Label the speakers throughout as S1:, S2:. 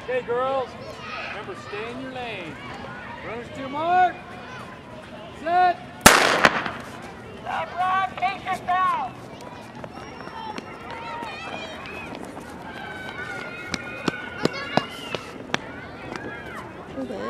S1: Okay, girls, remember, stay in your lane. Runners to mark. Set.
S2: Stop, Rob. Take your foul.
S3: Okay.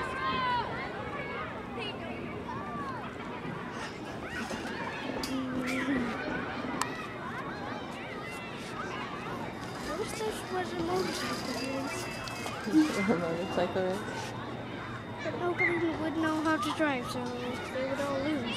S4: I wish this was a motorcycle race.
S3: Motorcycle race.
S4: But nobody would know how to drive, so they would all lose.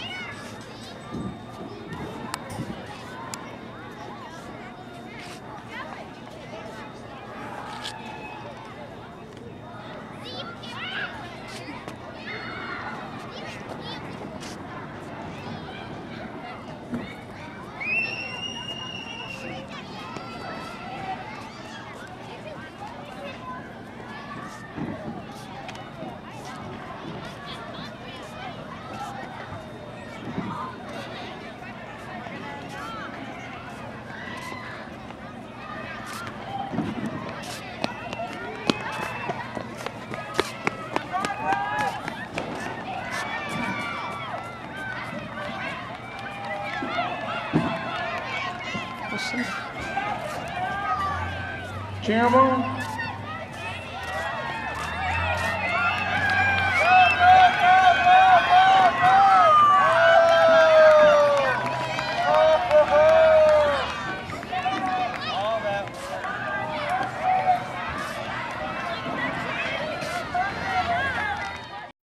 S1: Campbell.